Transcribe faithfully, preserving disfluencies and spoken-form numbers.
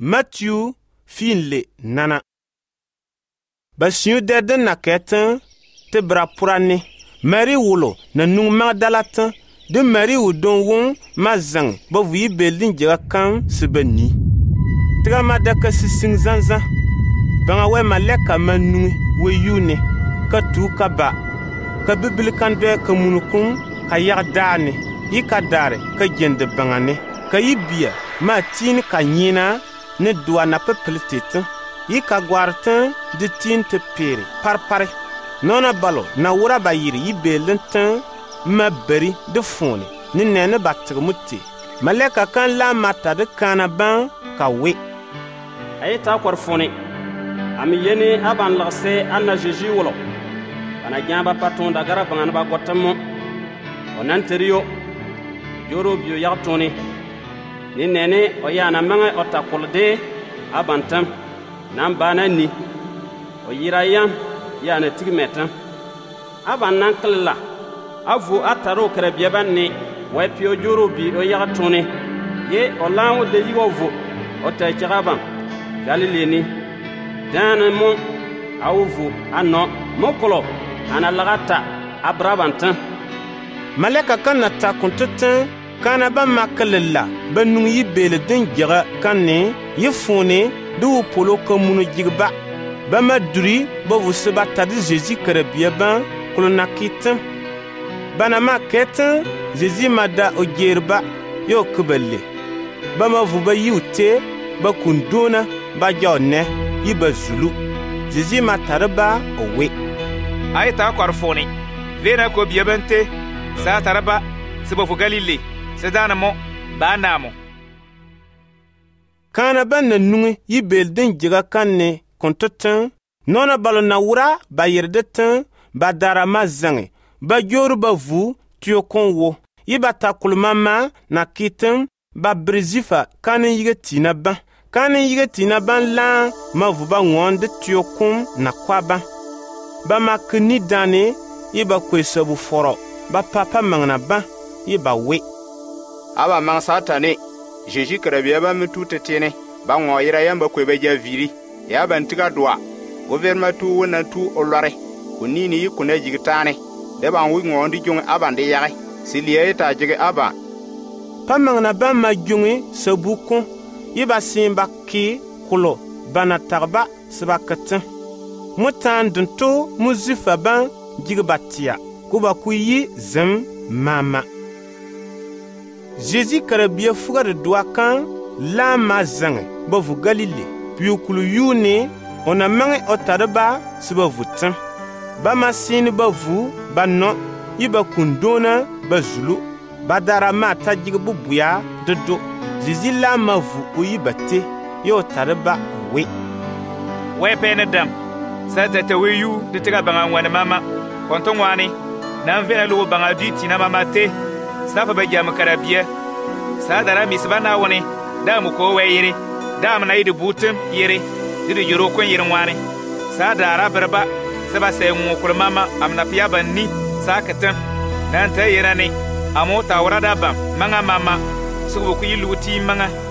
Matiyu finle nana. Basiu derde na ketan te bra purane. Mary wulo na nung magdalatan de Mary udon won mazang ba wi beldin jega kan sibani. Dramatized si sing zanza. Banga we maleka manu we yune ka tu ka ba. Ka bibil kan de ka munukun ka yagdane yi ka dare ka jende bangane ka yibia ma tin ka nyina ne doa na pepeltet yi ka gwartan de tin te pere par pare nona balo na wura ba yiri yibelen tan ma beri de fone ni nene batmuti maleka kan la mata de kana ban ka we ay ta korfone am yene aban lagse anna jeji wolo ana jamba paton da gara bangan ba gotamo onan teriyo joro biyo yartoni ni nene o yana manga o takulde abantam nan banani o yirayam yana tigmetam aban nan kala avu ataro krebye banni wa piyo joro bi o yartoni ye o lawo de yigo o tay chiraban galileni dana mo awuvu anno mokolo ana lagata abrabantan maleka kan ta kuntutan kana ba makalilla banung yibele den jira kanne yifune du polo komunu jigba ba maduri ba vusuba tadi Jésus krabia ban kolonakitan bana maketan Jésus mada ogerba yo kubelle ba mavuba yute ba kundona ba jonne yiba zulu Jésus matarba owe ay ta korfoni vena ko biabante sa taraba sibo fu Galile sedana mo banamo kana banna nungi yibelden jiga kanne kontotan nona balo na wura ba yerdetan ba darama zange ba joru ba vu tio konwo yiba takulmama na kitan ba brezifa kanen yigetina ban kanen yigetina ban la mavu ba ngonde tio kon na kwaba ba makni dane yiba kwesabu foro ba papa mangna ba yiba we aba mang satane Jésus krabia ba mutute tene ba ngo yira yamba kwebe ja viri ya ban tiga doa gouvernement tu wona tu olore kunini kuna jigitane de ban wi ngo ndi jong aba de yare siliye ta jige aba pa mangna ba ma jongi sabuko yiba simba ki kulo bana tarba sibakatan mutan dunto muzifa ban jigbatia kuba kuyi zem mama Jésus krabia fuga de doa kan la mazange bovu Galile piukulu yune ona mange otarba siba vutan ba masini bavu banno yiba kundona bazulu badara mata jigbu buya dodo Jésus la mavu uyibate yo tarba we we penedam sa tata weyu de tiga banga wana mama konton wani nan vena lugo banga diti na mama te sa fa ba jam karabia sa dara misbana woni da mu ko wayire da mu na yidi butum yire yidi yoro kon yirin wani sa dara barba sa ba sai mu kul mama amna piya banni sa katan nan ta yira ne amota wurada bam manga mama su ku yi luti manga